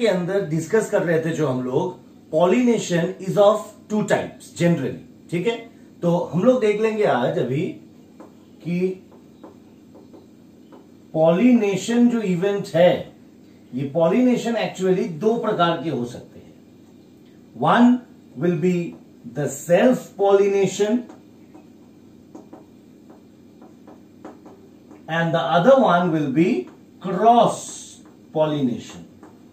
अंदर डिस्कस कर रहे थे जो हम लोग, pollination is of 2 types generally, ठीक है। तो हम लोग देख लेंगे आज अभी कि पॉलिनेशन जो इवेंट है, ये पॉलिनेशन एक्चुअली 2 प्रकार के हो सकते हैं। One will be the self pollination and the other one will be cross pollination.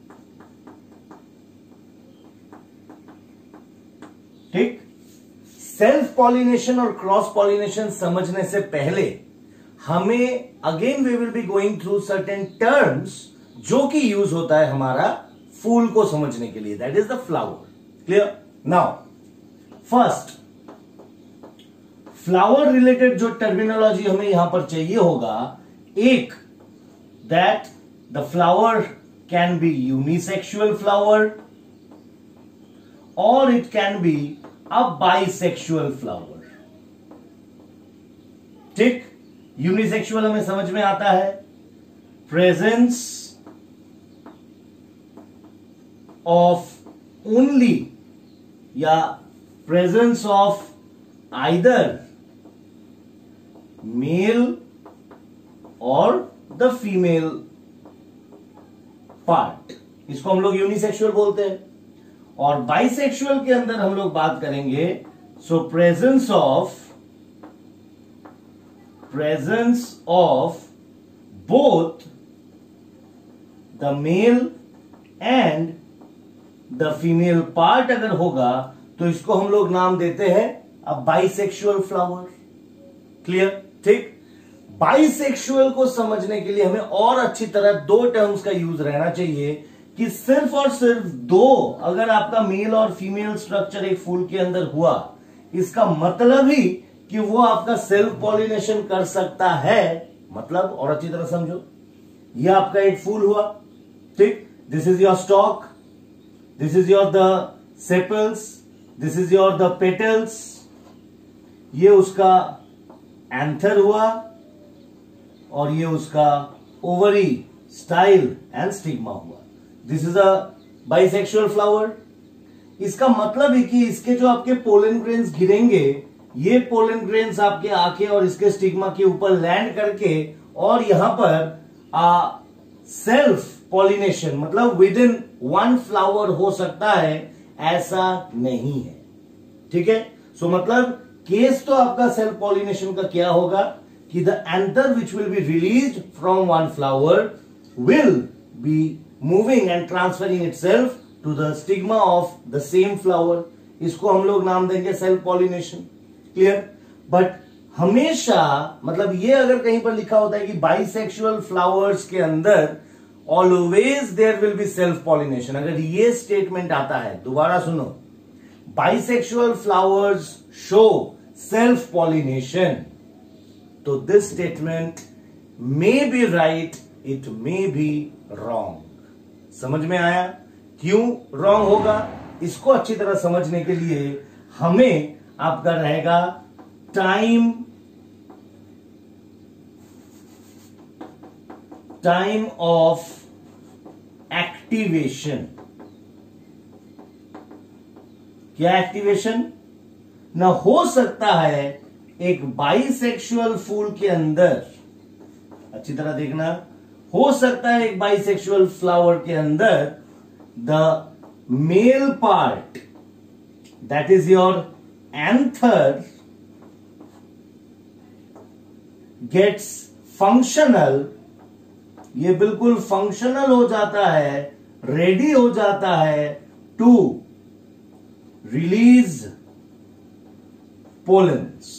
ठीक, सेल्फ पॉलिनेशन और क्रॉस पॉलिनेशन समझने से पहले हमें again we will be going through certain terms जो कि यूज होता है हमारा फूल को समझने के लिए, that is the flower. Clear? Now first, flower related जो टर्मिनोलॉजी हमें यहां पर चाहिए होगा, एक, that the flower can be unisexual flower और it can be a bisexual flower. ठीक, यूनिसेक्सुअल हमें समझ में आता है, प्रेजेंस ऑफ ओनली या प्रेजेंस ऑफ आइदर मेल और द फीमेल पार्ट, इसको हम लोग यूनिसेक्सुअल बोलते हैं। और बाइसेक्सुअल के अंदर हम लोग बात करेंगे, so presence of both the male and the female part अगर होगा तो इसको हम लोग नाम देते हैं अ बाइसेक्सुअल फ्लावर। क्लियर? ठीक, बाइसेक्सुअल को समझने के लिए हमें और अच्छी तरह 2 टर्म्स का यूज रहना चाहिए कि सिर्फ और सिर्फ 2 अगर आपका मेल और फीमेल स्ट्रक्चर एक फूल के अंदर हुआ, इसका मतलब ही कि वो आपका सेल्फ पॉलिनेशन कर सकता है। मतलब और अच्छी तरह समझो, ये आपका एक फूल हुआ, ठीक, this is your stalk, this is your the sepals, this is your the petals, ये उसका एंथर हुआ और ये उसका ओवरी, स्टाइल एंड स्टिग्मा हुआ। This is a bisexual flower. इसका मतलब है कि इसके जो आपके पोलन ग्रेन्स गिरेंगे, ये पोलन ग्रेन्स आपके आंखें और इसके स्टिग्मा के ऊपर लैंड करके और यहां पर सेल्फ पॉलिनेशन मतलब विद इन 1 फ्लावर हो सकता है, ऐसा नहीं है। ठीक है, सो मतलब केस तो आपका सेल्फ पॉलिनेशन का क्या होगा कि the anther which will be released from 1 flower will be moving and transferring itself to the stigma of the same flower. इसको हम लोग नाम देंगे सेल्फ पॉलिनेशन। क्लियर? बट हमेशा मतलब ये अगर कहीं पर लिखा होता है कि बाइसेक्सुअल फ्लावर्स के अंदर always there will be self pollination, अगर ये स्टेटमेंट आता है, दोबारा सुनो, bisexual flowers show self pollination, तो this statement may be right, it may be wrong. समझ में आया? क्यों रॉन्ग होगा? इसको अच्छी तरह समझने के लिए हमें आपका रहेगा टाइम ऑफ एक्टिवेशन। क्या एक्टिवेशन? ना हो सकता है एक बाइसेक्सुअल फूल के अंदर, अच्छी तरह देखना, हो सकता है एक बाइसेक्सुअल फ्लावर के अंदर the male part that is your anther gets functional, ये बिल्कुल फंक्शनल हो जाता है, रेडी हो जाता है टू रिलीज पोलेंस।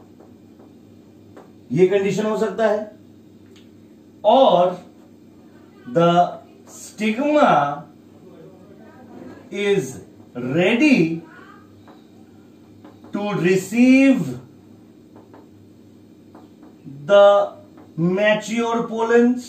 ये कंडीशन हो सकता है। और the stigma is ready to receive the mature pollens.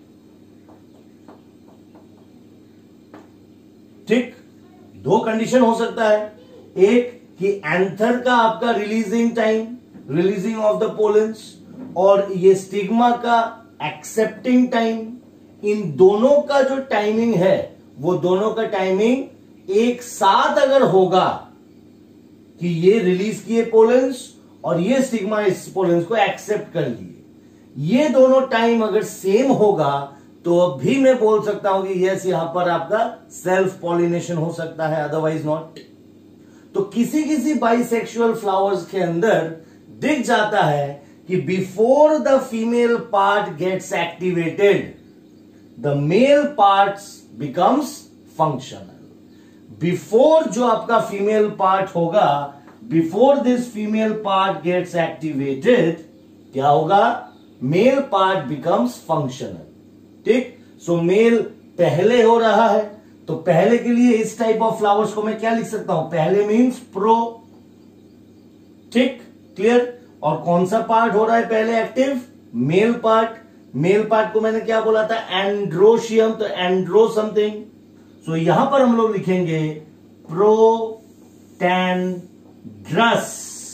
ठीक, 2 कंडीशन हो सकता है, एक कि एंथर का आपका releasing time, releasing of the pollens, और ये स्टिग्मा का एक्सेप्टिंग टाइम, इन दोनों का जो टाइमिंग है वो दोनों का टाइमिंग एक साथ अगर होगा कि ये रिलीज किए पोलेंस और ये स्टिग्मा इस पोलेंस को एक्सेप्ट कर लिए, ये दोनों टाइम अगर सेम होगा तो अब भी मैं बोल सकता हूं कि यस यहां पर आपका सेल्फ पॉलिनेशन हो सकता है, अदरवाइज नॉट। तो किसी किसी बाइसेक्सुअल फ्लावर्स के अंदर दिख जाता है कि before the female part gets activated the male parts becomes functional. Before जो आपका फीमेल पार्ट होगा, before this female part gets activated, क्या होगा? Male part becomes functional. ठीक, सो मेल पहले हो रहा है, तो पहले के लिए इस टाइप ऑफ फ्लावर्स को मैं क्या लिख सकता हूं? पहले मींस प्रो। ठीक, क्लियर। और कौन सा पार्ट हो रहा है पहले active? Male part. Male part को मैंने क्या बोला था? एंड्रोशियम, तो एंड्रो समथिंग। सो यहां पर हम लोग लिखेंगे protandrous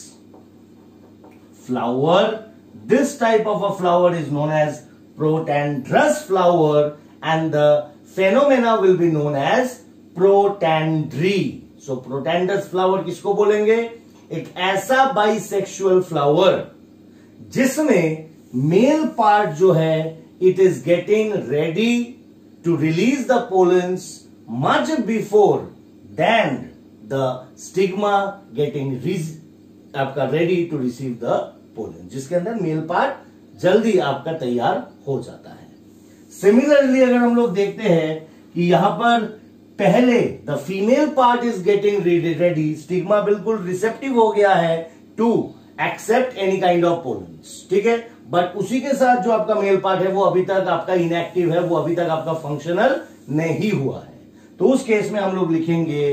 flower. This type of a flower is known as protandrous flower and the phenomena will be known as protandry. So protandrous flower किसको बोलेंगे? एक ऐसा बाइसेक्सुअल फ्लावर जिसमें मेल पार्ट जो है it is getting ready to release the pollens much before than the stigma getting आपका ready to receive the pollen, जिसके अंदर मेल पार्ट जल्दी आपका तैयार हो जाता है। सिमिलरली अगर हम लोग देखते हैं कि यहां पर पहले the female part is getting ready, stigma बिल्कुल रिसेप्टिव हो गया है to accept any kind of pollens, ठीक है, बट उसी के साथ जो आपका मेल पार्ट है वो अभी तक आपका इनएक्टिव है, वो अभी तक आपका फंक्शनल नहीं हुआ है। तो उस केस में हम लोग लिखेंगे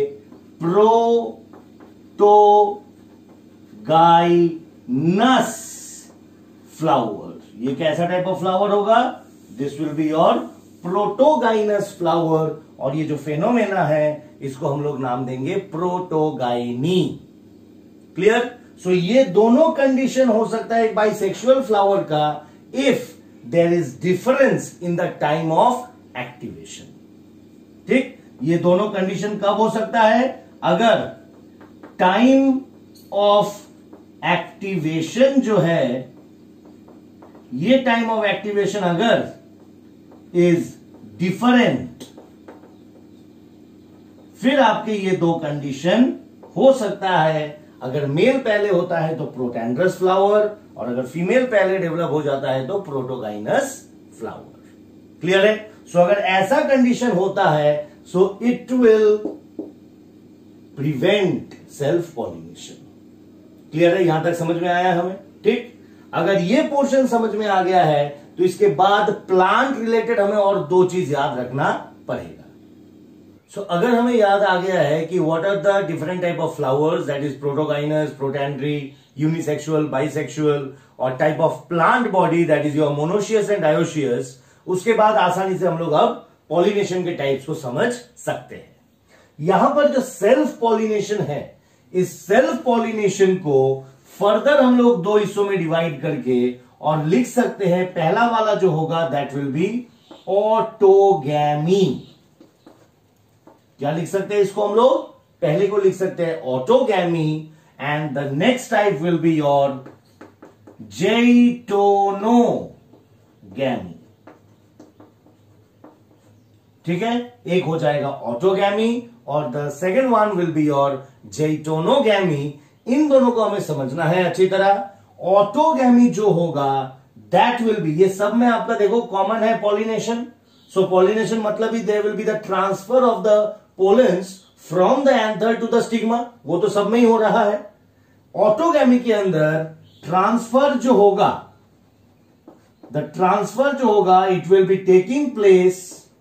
प्रोटोगाइनस फ्लावर। ये कैसा टाइप ऑफ फ्लावर होगा? This will be your protogynous flower, और ये जो फेनोमेना है इसको हम लोग नाम देंगे प्रोटोगाइनी। क्लियर? सो ये दोनों कंडीशन हो सकता है एक बाइसेक्सुअल फ्लावर का if there is difference in the time of activation. ठीक, ये दोनों कंडीशन कब हो सकता है? अगर टाइम ऑफ एक्टिवेशन जो है, ये टाइम ऑफ एक्टिवेशन अगर इज डिफरेंट, फिर आपके ये दो कंडीशन हो सकता है। अगर मेल पहले होता है तो प्रोटैंड्रस फ्लावर, और अगर फीमेल पहले डेवलप हो जाता है तो प्रोटोगाइनस फ्लावर। क्लियर है? सो अगर ऐसा कंडीशन होता है so it will prevent self pollination. Clear है? यहां तक समझ में आया हमें? ठीक, अगर ये पोर्शन समझ में आ गया है तो इसके बाद प्लांट रिलेटेड हमें और दो चीज याद रखना पड़ेगा। सो अगर हमें याद आ गया है कि what are the different type of flowers, that is protogynous, protandry, unisexual, bisexual, और type of plant body that is your monoecious and dioecious, उसके बाद आसानी से हम लोग अब पॉलिनेशन के टाइप्स को समझ सकते हैं। यहां पर जो सेल्फ पॉलिनेशन है, इस सेल्फ पॉलिनेशन को फर्दर हम लोग दो हिस्सों में डिवाइड करके और लिख सकते हैं। पहला वाला जो होगा दैट विल बी ऑटोगैमी। क्या लिख सकते हैं इसको हम लोग? पहले को लिख सकते हैं autogamy, and the next type will be your geitonogamy. ठीक है, एक हो जाएगा ऑटोगैमी और the second one will be your geitonogamy. इन दोनों को हमें समझना है अच्छी तरह। ऑटोगैमी जो होगा दैट विल बी, ये सब में आपका देखो कॉमन है पॉलिनेशन। सो पॉलिनेशन मतलब ही there will be the transfer of the pollens from the anther to the stigma, वो तो सब में ही हो रहा है। ऑटोगैमी के अंदर ट्रांसफर जो होगा, द ट्रांसफर जो होगा it will be taking place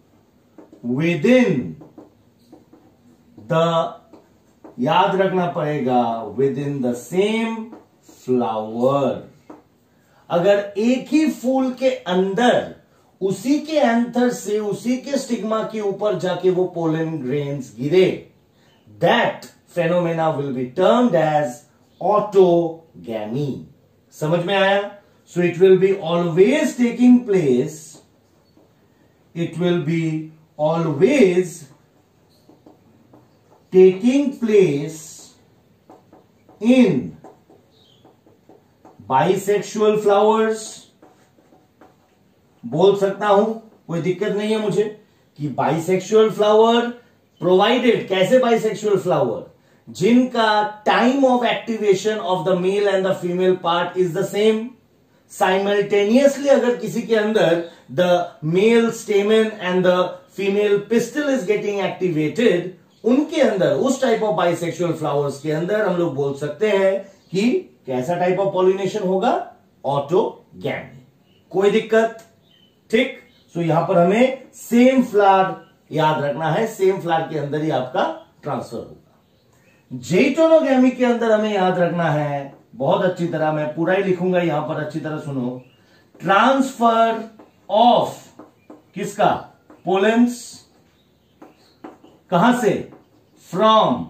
with the, याद रखना पड़ेगा, within the same flower. अगर एक ही फूल के अंदर उसी के एंथर से उसी के स्टिग्मा के ऊपर जाके वो पोलन ग्रेन्स गिरे, that phenomena will be termed as autogamy. समझ में आया? So it will be always taking place, it will be always taking place in bisexual flowers. बोल सकता हूं, कोई दिक्कत नहीं है मुझे, कि बाइसेक्सुअल फ्लावर प्रोवाइडेड, कैसे बाइसेक्सुअल फ्लावर, जिनका time of activation of the male and the female part is the same. Simultaneously अगर किसी के अंदर the male स्टेमन and the female pistil is getting activated, उनके अंदर, उस टाइप ऑफ बाइसेक्सुअल फ्लावर्स के अंदर हम लोग बोल सकते हैं कि कैसा टाइप ऑफ पॉलिनेशन होगा, ऑटोगैमी। कोई दिक्कत? ठीक। सो यहां पर हमें सेम फ्लावर याद रखना है, सेम फ्लावर के अंदर ही आपका ट्रांसफर होगा। जेटोनोगैमी के अंदर हमें याद रखना है, बहुत अच्छी तरह, मैं पूरा ही लिखूंगा यहां पर, अच्छी तरह सुनो। ट्रांसफर ऑफ किसका? पोलेंस। कहां से? From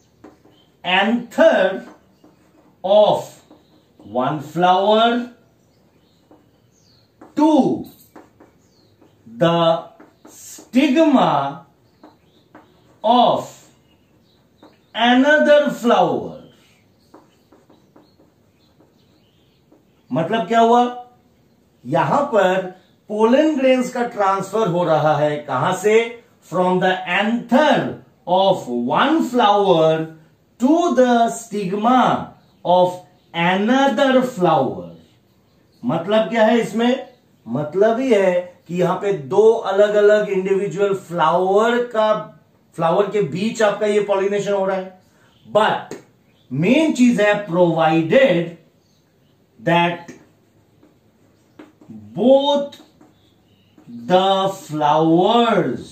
anther of one flower to the stigma of another flower। मतलब क्या हुआ? यहां पर पोलन ग्रेन्स का ट्रांसफर हो रहा है, कहां से? From the anther of one flower to the stigma of another flower. मतलब क्या है इसमें? मतलब ही है कि यहां पे दो अलग अलग इंडिविजुअल फ्लावर के बीच आपका ये पॉलिनेशन हो रहा है। बट मेन चीज है, provided that both the flowers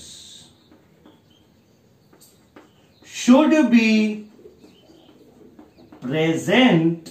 should be present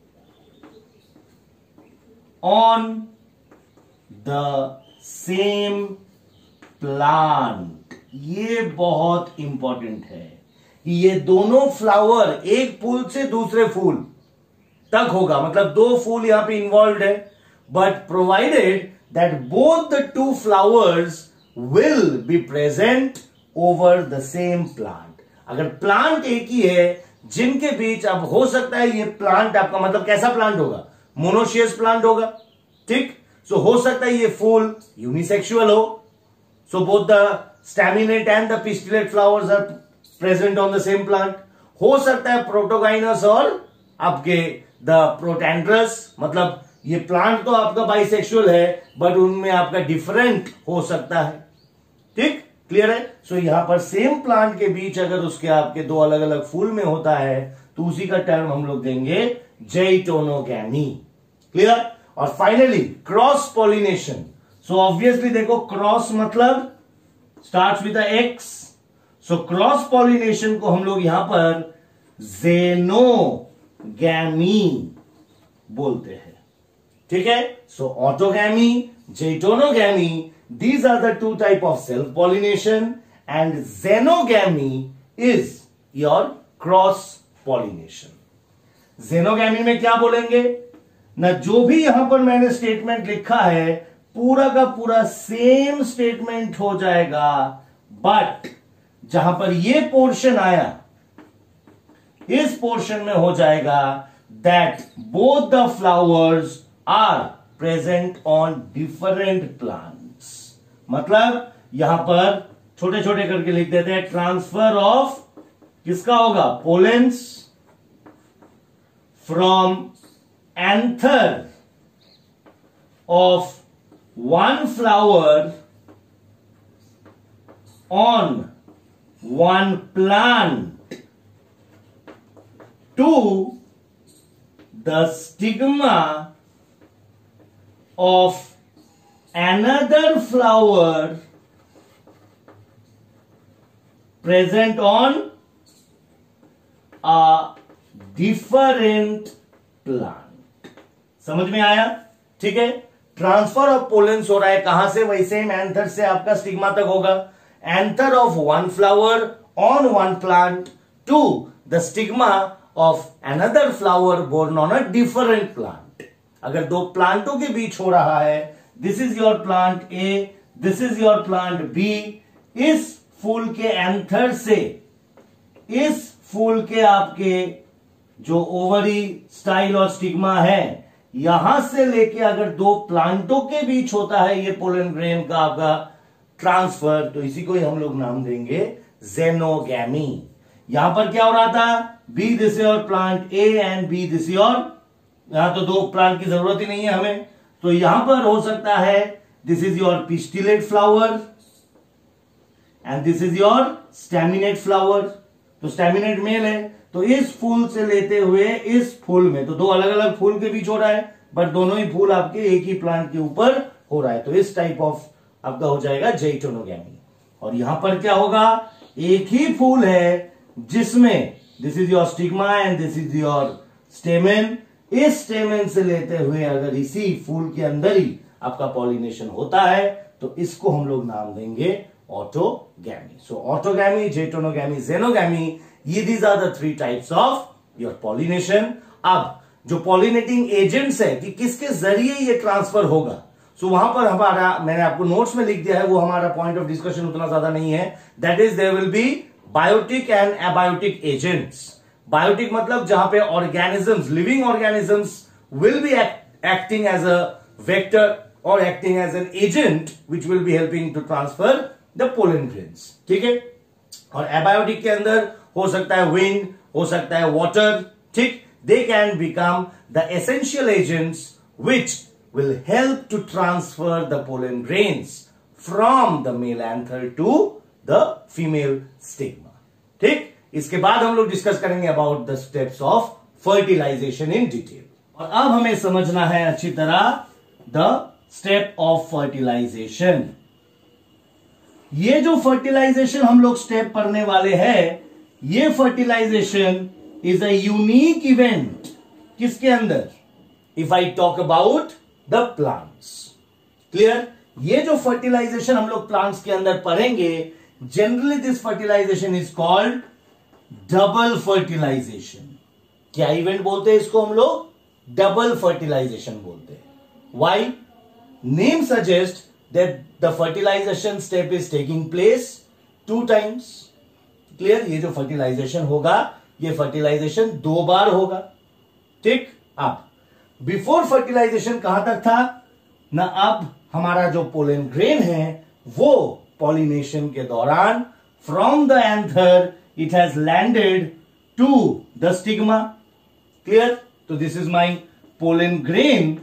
on the same plant. ये बहुत इंपॉर्टेंट है कि ये दोनों फ्लावर एक फूल से दूसरे फूल तक होगा, मतलब दो फूल यहां पे इन्वॉल्व है, but provided that both the two flowers will be present over the same plant. अगर प्लांट एक ही है, जिनके बीच, अब हो सकता है ये प्लांट आपका, मतलब कैसा प्लांट होगा? मोनोशियस प्लांट होगा, ठीक। सो हो सकता है ये फूल यूनिसेक्सुअल हो, so both the staminate and the pistillate flowers are present on the same plant. हो सकता है प्रोटोगाइनस और आपके द प्रोटेंड्रस, मतलब ये प्लांट तो आपका बाइसेक्सुअल है, बट उनमें आपका डिफरेंट हो सकता है, ठीक। क्लियर है? सो यहां पर सेम प्लांट के बीच अगर उसके आपके दो अलग अलग फूल में होता है, तो उसी का टर्म हम लोग देंगे जेटोनोगैमी। क्लियर? और finally cross pollination. So obviously देखो, क्रॉस मतलब starts with X, so cross pollination को हम लोग यहां पर जेनोगैमी बोलते हैं, ठीक है। So autogamy, geitonogamy, these are the two type of self pollination, and xenogamy is your cross pollination। xenogamy में क्या बोलेंगे ना, जो भी यहां पर मैंने स्टेटमेंट लिखा है पूरा का पूरा सेम स्टेटमेंट हो जाएगा, बट जहां पर ये पोर्शन आया, इस पोर्शन में हो जाएगा that both the flowers are present on different plants. मतलब यहां पर छोटे छोटे करके लिख देते हैं, ट्रांसफर ऑफ किसका होगा? Pollens from anther of one flower on one plant to the stigma of another flower present on a different plant। समझ में आया? ठीक है। ट्रांसफर ऑफ पोलेंस हो रहा है कहां से? वही सेम एंथर से आपका स्टिग्मा तक होगा। Anther of one flower on one plant to the stigma of another flower born on a different plant. अगर दो प्लांटों के बीच हो रहा है, this is your plant A, this is your plant B, इस फूल के एंथर से इस फूल के आपके जो ओवरी स्टाइल और स्टिग्मा है, यहां से लेके अगर दो प्लांटों के बीच होता है ये पोलन ग्रेन का आपका ट्रांसफर, तो इसी को ही हम लोग नाम देंगे जेनोगैमी। यहां पर क्या हो रहा था, B this your plant A and B this your, यहां तो दो प्लांट की जरूरत ही नहीं है हमें, तो यहां पर हो सकता है this is your pistillate flower and this is your staminate flower. तो स्टैमिनेट मेल है, तो इस फूल से लेते हुए इस फूल में, तो दो अलग अलग फूल के बीच हो रहा है, बट दोनों ही फूल आपके एक ही प्लांट के ऊपर हो रहा है, तो इस टाइप ऑफ आपका हो जाएगा जेटोनोगैमी। और यहां पर क्या होगा, एक ही फूल है जिसमें this is your stigma and this is your stamen, इस स्टेमेन से लेते हुए अगर इसी फूल के अंदर ही आपका पॉलिनेशन होता है तो इसको हम लोग नाम देंगे ऑटोगैमी। सो ऑटोगैमी, जेटोनोगैमी, जेनोगैमी, ये these are the three types of your pollination. अब जो पॉलिनेटिंग एजेंट्स है कि किसके जरिए ये ट्रांसफर होगा, सो वहां पर हमारा, मैंने आपको नोट्स में लिख दिया है, वो हमारा पॉइंट ऑफ डिस्कशन उतना ज्यादा नहीं है। That is there will be biotic and abiotic agents. Biotic मतलब जहां पे organisms, living organisms will be acting as a vector और acting as an agent which will be helping to transfer the pollen grains, ठीक है। और abiotic के अंदर हो सकता है विंड, हो सकता है वाटर, ठीक। They can become the essential agents which will help to transfer the pollen grains from the male anther to the female stigma, ठीक। इसके बाद हम लोग डिस्कस करेंगे about the steps of fertilization in detail. और अब हमें समझना है अच्छी तरह द स्टेप ऑफ फर्टिलाइजेशन। ये जो फर्टिलाइजेशन हम लोग स्टेप पढ़ने वाले हैं, ये fertilization is a unique event किसके अंदर, if I talk about the plants, clear. ये जो फर्टिलाइजेशन हम लोग प्लांट्स के अंदर पढ़ेंगे, generally this fertilization is called double fertilization. क्या इवेंट बोलते हैं इसको हम लोग, डबल फर्टिलाइजेशन बोलते हैं। Why, name suggest that the fertilization step is taking place 2 times, clear. ये जो फर्टिलाइजेशन होगा, ये फर्टिलाइजेशन 2 बार होगा, ठीक। अब बिफोर फर्टिलाइजेशन कहां तक था ना, अब हमारा जो पोलन ग्रेन है वो पॉलिनेशन के दौरान from the anther it has landed to the stigma, clear. तो this is my pollen grain,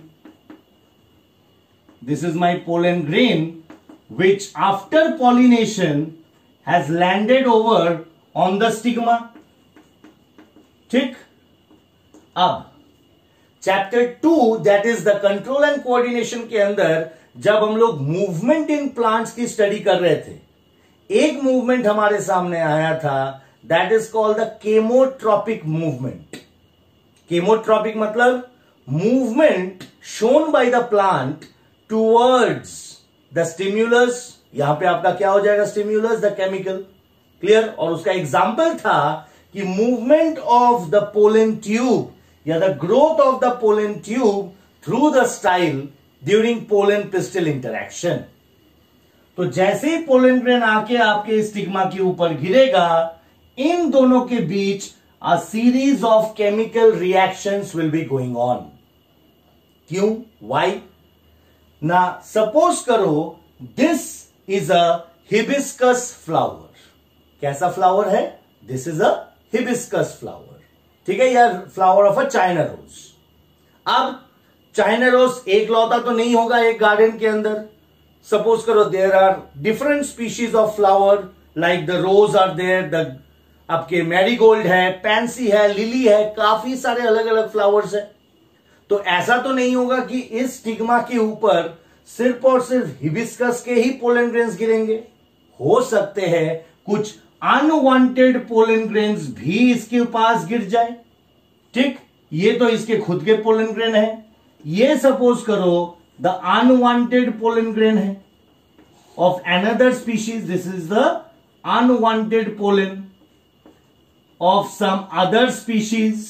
this is my pollen grain which after pollination has landed over on the stigma, ठीक। अब chapter 2 that is the control and coordination के अंदर जब हम लोग movement in plants की study कर रहे थे, एक मूवमेंट हमारे सामने आया था, that is called the chemotropic movement. केमोट्रॉपिक मतलब movement shown by the plant towards the stimulus. यहां पे आपका क्या हो जाएगा, स्टिम्युलस द केमिकल, क्लियर। और उसका एग्जाम्पल था कि movement of the pollen tube या the growth of the pollen tube through the style during pollen pistil interaction. तो जैसे ही पोलन ग्रेन आके आपके स्टिग्मा के ऊपर गिरेगा, इन दोनों के बीच a series of chemical reactions will be going on. क्यों, वाई ना, सपोज करो this is a hibiscus flower. कैसा फ्लावर है, this is a hibiscus flower, ठीक है, या flower of a China rose. अब चाइना रोज एक लौता तो नहीं होगा एक गार्डन के अंदर। सपोज करो there are different species of flower, like the rose are there, the आपके मैरीगोल्ड है, पैंसी है, लिली है, काफी सारे अलग अलग फ्लावर्स है। तो ऐसा तो नहीं होगा कि इस स्टिग्मा के ऊपर सिर्फ और सिर्फ हिबिस्कस के ही पोलन ग्रेन्स गिरेंगे। हो सकते हैं कुछ अनवांटेड पोलन ग्रेन्स भी इसके पास गिर जाए, ठीक। ये तो इसके खुद के पोलन ग्रेन है, ये सपोज करो द अनवांटेड पोलन ग्रेन है of another species, this is the unwanted pollen of some other species,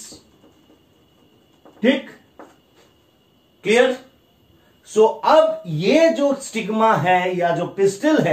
ठीक, क्लियर। सो अब ये जो स्टिग्मा है या जो पिस्टिल है,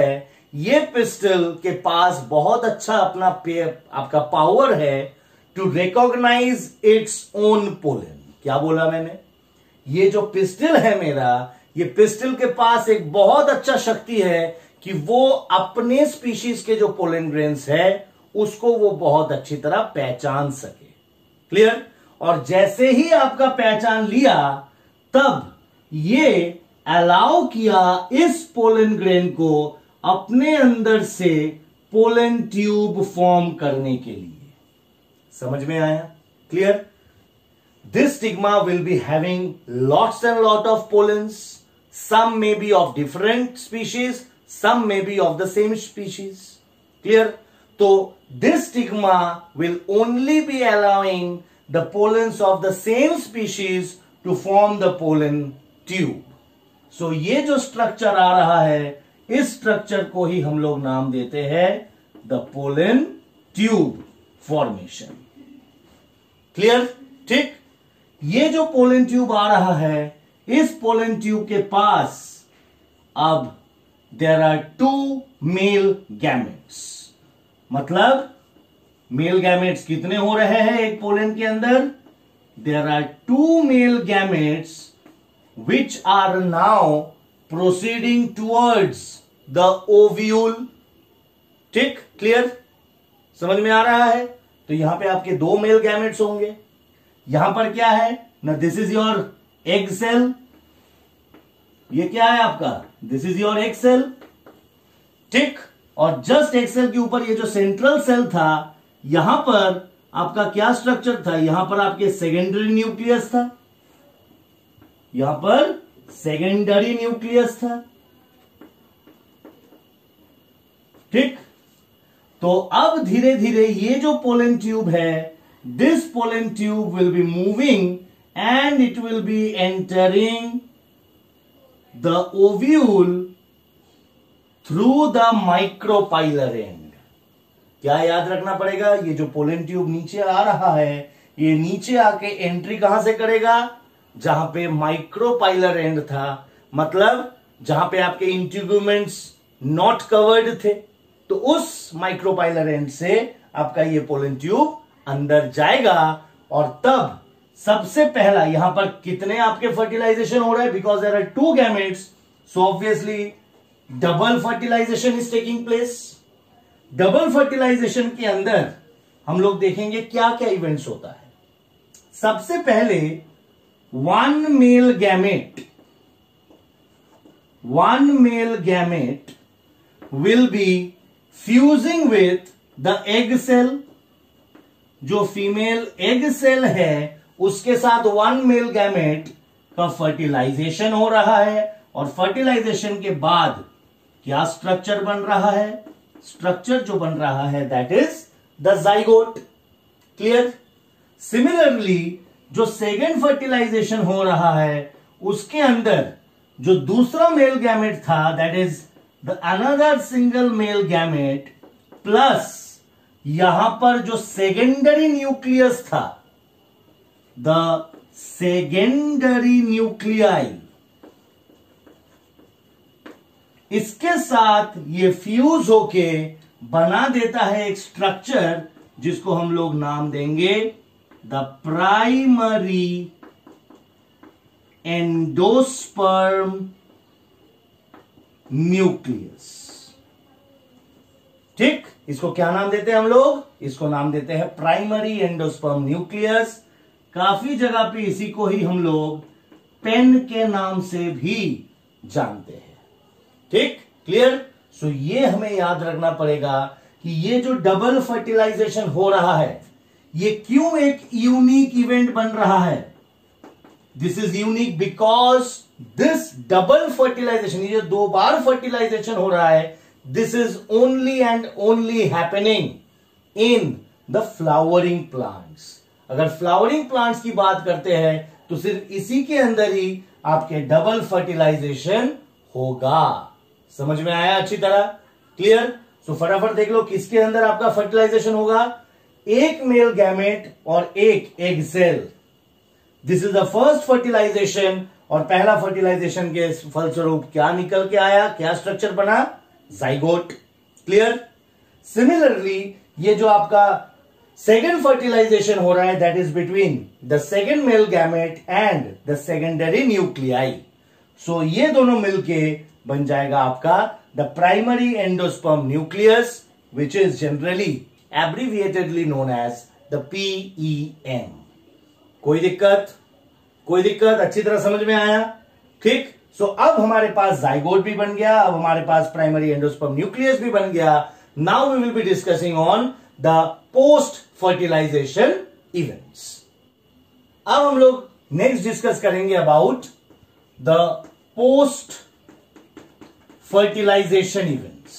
ये पिस्टल के पास बहुत अच्छा आपका पावर है to recognise its own pollen. क्या बोला मैंने? ये जो पिस्टल है मेरा, ये पिस्टल के पास एक बहुत अच्छा शक्ति है कि वो अपने स्पीशीज के जो पोलन ग्रेन्स है उसको वो बहुत अच्छी तरह पहचान सके। क्लियर? और जैसे ही आपका पहचान लिया तब ये अलाउ किया इस पोलन ग्रेन को अपने अंदर से पोलन ट्यूब फॉर्म करने के लिए। समझ में आया? Clear? This stigma will be having lots and lot of pollens, some may be of different species, some may be of the same species. Clear? So this stigma will only be allowing the pollens of the same species to form the pollen tube. So ये जो structure आ रहा है, इस structure को ही हम लोग नाम देते हैं the pollen tube formation. Clear? ठीक? ये जो pollen tube आ रहा है, इस pollen tube के पास अब there are two male gametes. मतलब मेल गैमेट्स कितने हो रहे हैं एक पोलन के अंदर? There are two male gametes which are now proceeding towards the ovule. ठीक? क्लियर? समझ में आ रहा है? तो यहां पे आपके दो मेल गैमेट्स होंगे। यहां पर क्या है ना, this is your egg cell. ये क्या है आपका? This is your egg cell. ठीक? और जस्ट एग सेल के ऊपर ये जो सेंट्रल सेल था, यहां पर आपका क्या स्ट्रक्चर था? यहां पर आपके सेकेंडरी न्यूक्लियस था। यहां पर सेकेंडरी न्यूक्लियस था। ठीक? तो अब धीरे धीरे ये जो पोलन ट्यूब है, this pollen tube will be moving and it will be entering the ovule through the micropylar end. क्या याद रखना पड़ेगा? ये जो पोलन ट्यूब नीचे आ रहा है, ये नीचे आके एंट्री कहां से करेगा? जहां पे माइक्रोपाइलर एंड था, मतलब जहां पे आपके इंटीग्यूमेंट्स नॉट कवर्ड थे, तो उस माइक्रोपाइलर एंड से आपका ये पोलन ट्यूब अंदर जाएगा। और तब सबसे पहला यहां पर कितने आपके फर्टिलाइजेशन हो रहा है? Because there are two gametes, so obviously double fertilization is taking place. Double fertilization के अंदर हम लोग देखेंगे क्या क्या इवेंट्स होता है। सबसे पहले one male gamete will be fusing with the egg cell. जो फीमेल एग सेल है उसके साथ वन मेल गैमेट का फर्टिलाइजेशन हो रहा है, और फर्टिलाइजेशन के बाद क्या स्ट्रक्चर बन रहा है? स्ट्रक्चर जो बन रहा है that is the zygote. Clear? Similarly जो सेकेंड फर्टिलाइजेशन हो रहा है उसके अंदर जो दूसरा मेल गैमेट था that is the another single male gamete plus यहां पर जो सेकेंडरी न्यूक्लियस था, द सेकेंडरी न्यूक्लियाई, इसके साथ ये फ्यूज होके बना देता है एक स्ट्रक्चर जिसको हम लोग नाम देंगे द प्राइमरी एंडोस्पर्म न्यूक्लियस। ठीक? इसको क्या नाम देते हैं हम लोग? इसको नाम देते हैं प्राइमरी एंडोस्पर्म न्यूक्लियस। काफी जगह पे इसी को ही हम लोग पेन के नाम से भी जानते हैं। ठीक? क्लियर? सो ये हमें याद रखना पड़ेगा कि ये जो डबल फर्टिलाइजेशन हो रहा है, ये क्यों एक यूनिक इवेंट बन रहा है? This is unique because this double fertilization, ये दो बार फर्टिलाइजेशन हो रहा है, this is only and only happening in the flowering plants. अगर फ्लावरिंग प्लांट्स की बात करते हैं तो सिर्फ इसी के अंदर ही आपके डबल फर्टिलाइजेशन होगा। समझ में आया अच्छी तरह? क्लियर? सो फटाफट देख लो किसके अंदर आपका फर्टिलाइजेशन होगा? एक मेल गैमेट और एक egg cell. This is the first fertilization, और पहला फर्टिलाइजेशन के फलस्वरूप क्या निकल के आया? क्या स्ट्रक्चर बना? जाइगोट। क्लियर? सिमिलरली ये जो आपका सेकेंड फर्टिलाइजेशन हो रहा है that is between the second male gamete and the secondary nuclei. So ये दोनों मिलके बन जाएगा आपका the primary endosperm nucleus which is generally abbreviatedly known as the PEN. कोई दिक्कत? कोई दिक्कत? अच्छी तरह समझ में आया? ठीक. सो अब हमारे पास जाइगोट भी बन गया, अब हमारे पास प्राइमरी एंडोस्पर्म न्यूक्लियस भी बन गया. Now we will be discussing on the post fertilization events. अब हम लोग नेक्स्ट डिस्कस करेंगे about the post fertilization events.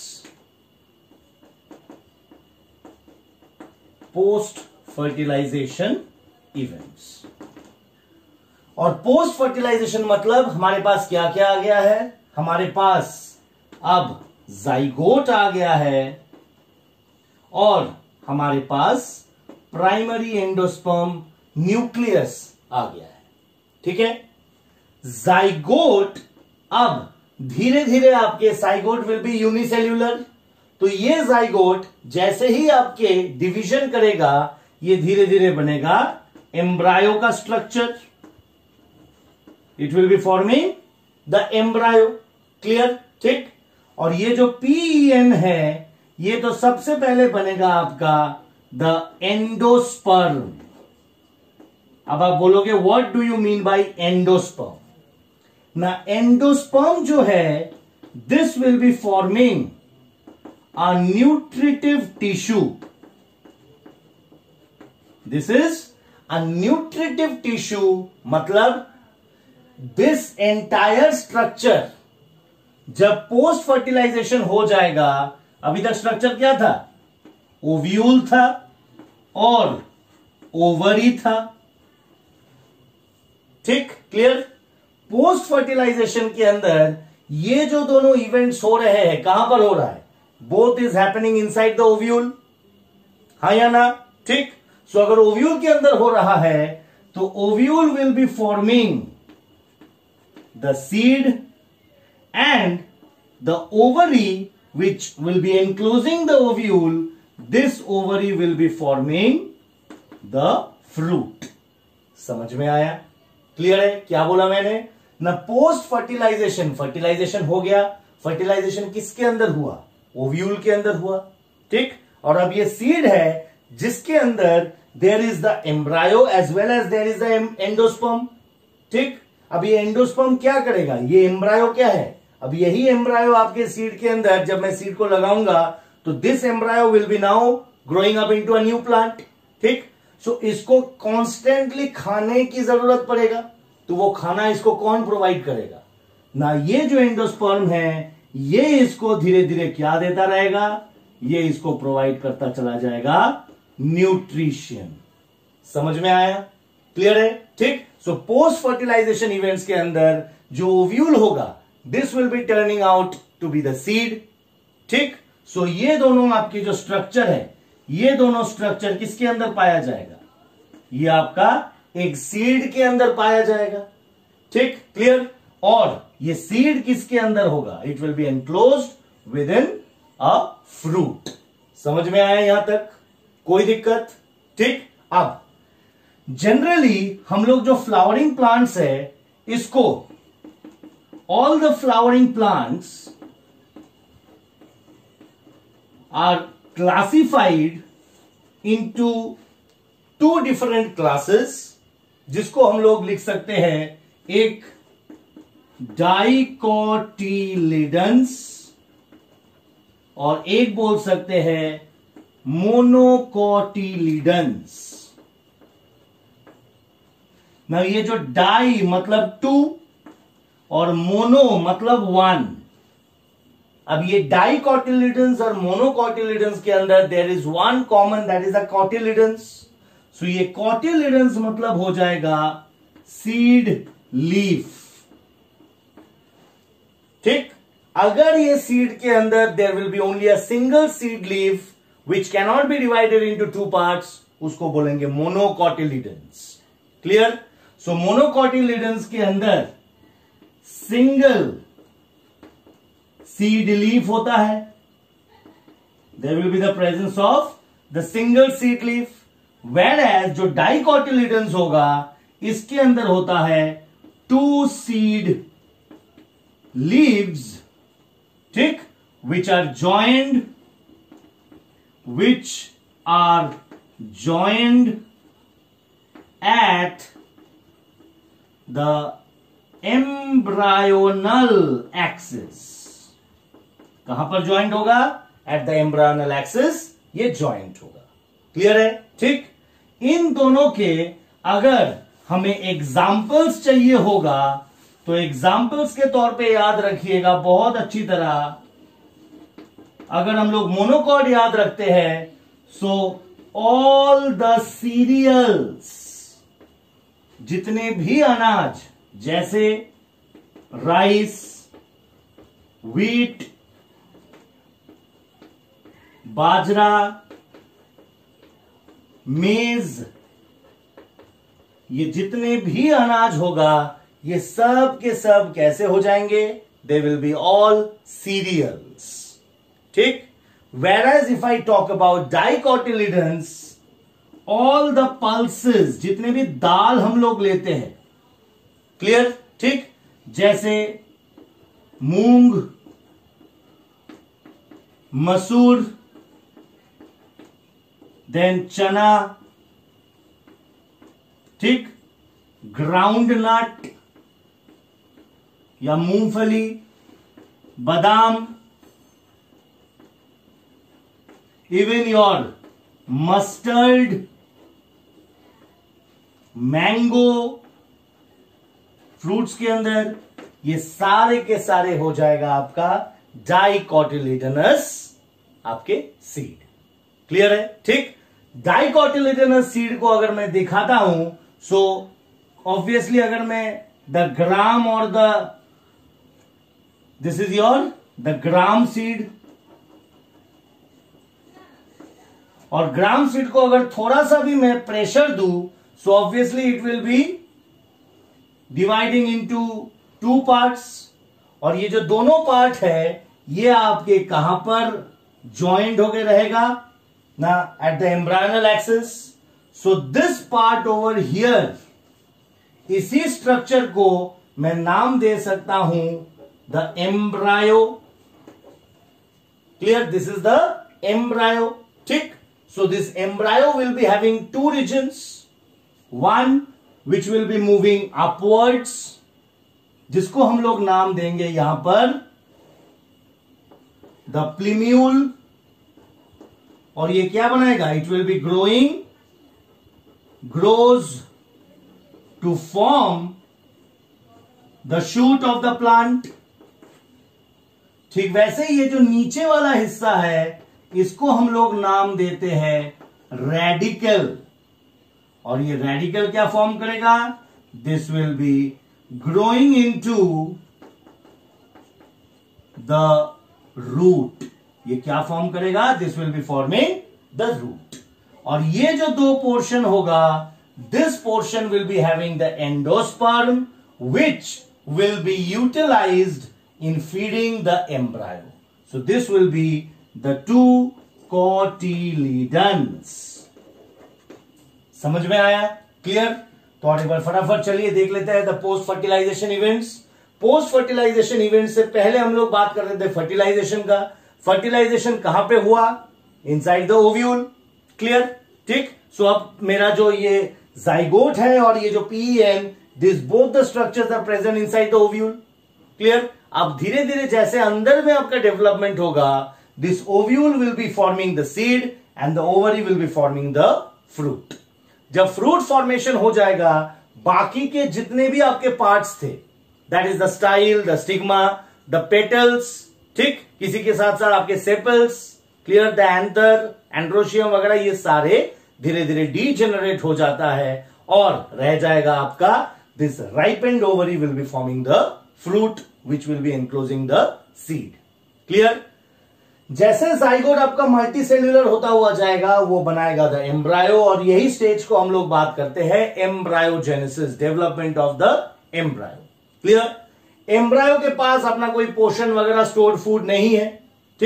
Post fertilization events. और पोस्ट फर्टिलाइजेशन मतलब हमारे पास क्या क्या आ गया है? हमारे पास अब जाइगोट आ गया है और हमारे पास प्राइमरी एंडोस्पर्म न्यूक्लियस आ गया है. ठीक है. जाइगोट अब धीरे धीरे आपके जाइगोट विल बी यूनिसेल्यूलर. तो ये जाइगोट जैसे ही आपके डिवीजन करेगा ये धीरे धीरे बनेगा एम्ब्रायो का structure. It will be forming the embryo. Clear? ठीक. और ये जो PEN है ये तो सबसे पहले बनेगा आपका द एंडोस्पर्म. अब आप बोलोगे what do you mean by endosperm? ना एंडोस्पर्म जो है this will be forming a nutritive tissue. This is a nutritive tissue. मतलब दिस एंटायर स्ट्रक्चर जब पोस्ट फर्टिलाइजेशन हो जाएगा, अभी तक स्ट्रक्चर क्या था? ओव्यूल था और ओवरी था. ठीक. क्लियर? पोस्ट फर्टिलाइजेशन के अंदर ये जो दोनों इवेंट्स हो रहे हैं कहां पर हो रहा है? Both is happening inside the ovule. हाँ या ना? ठीक. सो अगर ओव्यूल के अंदर हो रहा है तो ovule will be forming the seed and the ovary which will be enclosing the ovule. This ovary will be forming the fruit. समझ में आया? क्लियर है? क्या बोला मैंने ना? पोस्ट फर्टिलाइजेशन, फर्टिलाइजेशन हो गया. फर्टिलाइजेशन किसके अंदर हुआ? ओव्यूल के अंदर हुआ. ठीक. और अब ये सीड है जिसके अंदर there is the embryo as well as there is the endosperm. ठीक. अब ये एंडोस्पर्म क्या करेगा? ये एम्ब्रायो क्या है? अब यही एम्ब्रायो आपके सीड के अंदर जब मैं सीड को लगाऊंगा तो this embryo will be now growing up into a new plant. ठीक. सो इसको कॉन्स्टेंटली खाने की जरूरत पड़ेगा. तो वो खाना इसको कौन प्रोवाइड करेगा? ना ये जो एंडोस्पर्म है ये इसको धीरे धीरे क्या देता रहेगा? ये इसको प्रोवाइड करता चला जाएगा न्यूट्रिशन. समझ में आया? क्लियर है? ठीक. सो पोस्ट फर्टिलाइजेशन इवेंट्स के अंदर जो ओव्यूल होगा this will be turning out to be the seed. ठीक. सो ये दोनों आपके जो स्ट्रक्चर है ये दोनों स्ट्रक्चर किसके अंदर पाया जाएगा? ये आपका एक सीड के अंदर पाया जाएगा. ठीक. क्लियर? और ये सीड किसके अंदर होगा? It will be enclosed within a fruit. समझ में आया यहां तक? कोई दिक्कत? ठीक. अब जनरली हम लोग जो फ्लावरिंग प्लांट्स है इसको all the flowering plants are classified into 2 different classes जिसको हम लोग लिख सकते हैं. एक डाइकोटिलिडन्स और एक बोल सकते हैं मोनोकोटिलिडन्स. ना ये जो डाई मतलब 2 और मोनो मतलब 1. अब ये डाइकोटिलिडन्स और मोनोकोटिलिडन्स के अंदर there is one common that is a cotyledons. So ये कोटिलिडन्स मतलब हो जाएगा सीड लीफ. ठीक. अगर ये सीड के अंदर there will be only a single seed leaf which cannot be divided into 2 parts, उसको बोलेंगे मोनोकोटिलिडन्स. क्लियर? सो मोनोकोटिलिडन्स के अंदर सिंगल सीड लीफ होता है there will be the presence of the single seed leaf, whereas जो dicotyledons होगा इसके अंदर होता है 2 सीड लीव्स, ठीक, which are joined at the embryonal axis. कहां पर ज्वाइंट होगा? एट द एम्ब्रायोनल एक्सिस ये ज्वाइंट होगा। क्लियर है? ठीक। इन दोनों के अगर हमें एग्जाम्पल्स चाहिए होगा तो एग्जाम्पल्स के तौर पे याद रखिएगा बहुत अच्छी तरह। अगर हम लोग मोनोकॉर्ड याद रखते हैं, सो ऑल द सीरियल्स, जितने भी अनाज जैसे राइस, व्हीट, बाजरा, मेज, ये जितने भी अनाज होगा ये सब के सब कैसे हो जाएंगे? They will be all cereals. ठीक। Whereas if I talk about dicotyledons, all the pulses, जितने भी दाल हम लोग लेते हैं, क्लियर? ठीक। जैसे मूंग, मसूर, देन चना, ठीक, ग्राउंड नट या मूंगफली, बादाम, even your mustard, mango, fruits के अंदर ये सारे के सारे हो जाएगा आपका डाइकोटिलीडनस आपके सीड। क्लियर है? ठीक। डाइकोटिलीडनस सीड को अगर मैं दिखाता हूं, सो ऑब्वियसली अगर मैं द ग्राम और this is your the gram seed, और ग्राम सीड को अगर थोड़ा सा भी मैं प्रेशर दूं, so obviously it will be dividing into 2 parts, और ये जो दोनों पार्ट है ये आपके कहां पर ज्वाइंट होके रहेगा ना? At the embryonal axis. So this part over here, इसी स्ट्रक्चर को मैं नाम दे सकता हूं the embryo. Clear? This is the embryo. ठीक। So this embryo will be having 2 regions, one which will be moving upwards, जिसको हम लोग नाम देंगे यहां पर the plumule, और ये क्या बनाएगा? It will be grows to form the shoot of the plant. ठीक वैसे ये जो नीचे वाला हिस्सा है इसको हम लोग नाम देते हैं रेडिकल, और ये रेडिकल क्या फॉर्म करेगा? This will be growing into the root. ये क्या फॉर्म करेगा? This will be forming the root. और ये जो 2 पोर्शन होगा, this portion will be having the endosperm which will be utilized in feeding the embryo. So this will be the 2 cotyledons। समझ में आया? क्लियर? तो और एक बार फटाफट चलिए देख लेते हैं the post fertilization events. Post fertilization event से पहले हम लोग बात कर रहे थे फर्टिलाइजेशन का। फर्टिलाइजेशन कहां पे हुआ? Inside the ovule. क्लियर? ठीक। सो अब मेरा जो ये जाइगोट है और ये जो PEN, this both the structures are present inside the ovule. Clear? अब धीरे धीरे जैसे अंदर में आपका डेवलपमेंट होगा, this ovule will be forming the seed and the ovary will be forming the fruit। जब फ्रूट फॉर्मेशन हो जाएगा, बाकी के जितने भी आपके पार्ट्स थे, that is the style, the stigma, the petals, ठीक, किसी के साथ साथ आपके sepals, clear, the anther, androecium वगैरह, ये सारे धीरे धीरे डीजेनरेट हो जाता है और रह जाएगा आपका this ripened ovary will be forming the fruit which will be enclosing the seed. Clear? जैसे जाइगोट आपका मल्टी सेल्यूलर होता हुआ जाएगा, वो बनाएगा द एम्ब्रायो, और यही स्टेज को हम लोग बात करते हैं embryogenesis, development of the embryo. Clear? Embryo के पास अपना कोई पोषण वगैरह स्टोर्ड फूड नहीं है। ठीक।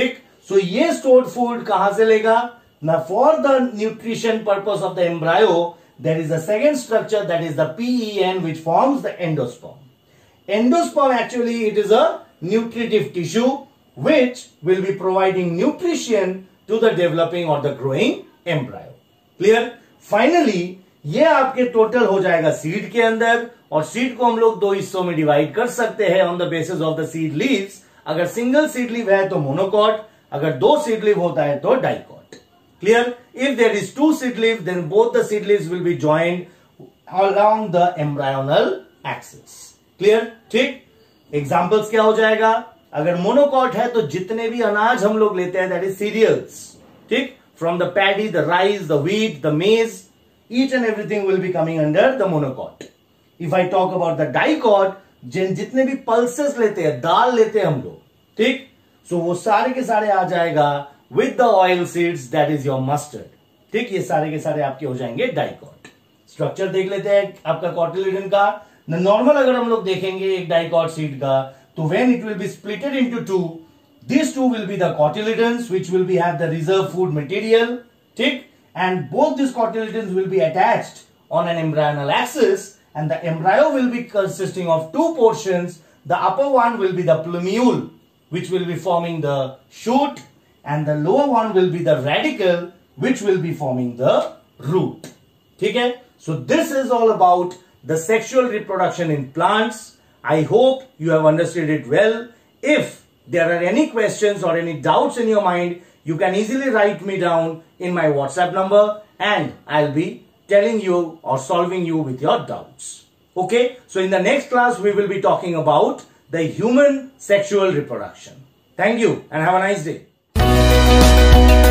सो ये स्टोर्ड फूड कहां से लेगा ना? For the nutrition purpose of the embryo there is a second structure, that is the PEN, which forms the endosperm. Endosperm, actually it is a nutritive tissue which will be providing nutrition to the developing or the growing embryo. Clear? Finally ये आपके total हो जाएगा seed के अंदर, और seed को हम लोग दो हिस्सों में डिवाइड कर सकते हैं on the basis of the seed leaves. अगर सिंगल सीड लीव है तो मोनोकॉट, अगर दो सीड लीव होता है तो dicot. Clear? If there is two seed leaves, then both the seed leaves will be joined along the embryonal axis. Clear? ठीक. Examples क्या हो जाएगा? अगर मोनोकॉट है तो जितने भी अनाज हम लोग लेते हैं, that is cereals. ठीक. From the paddy, the rice, the wheat, the maize, each and everything will be coming under the monocot. If I talk about the dicot, जितने भी pulses लेते हैं, दाल लेते हैं हम लोग, ठीक. So वो सारे के सारे आ जाएगा with the oil seeds, that is your mustard. ठीक, ये सारे के सारे आपके हो जाएंगे डाइकॉट. स्ट्रक्चर देख लेते हैं आपका कॉटिलिडन का. नॉर्मल अगर हम लोग देखेंगे एक डाइकॉट सीड का, तो when it will be splitted into two, these two will be the cotyledons which will be have the reserve food material. ठीक, and both these cotyledons will be attached on an embryonal axis, and the embryo will be consisting of two portions. The upper one will be the plumule which will be forming the shoot, and the lower one will be the radicle which will be forming the root. ठीक है? So this is all about the sexual reproduction in plants. I hope you have understood it well. If there are any questions or any doubts in your mind, you can easily write me down in my WhatsApp number, and I'll be telling you or solving you with your doubts. Okay? So in the next class, we will be talking about the human sexual reproduction. Thank you and have a nice day.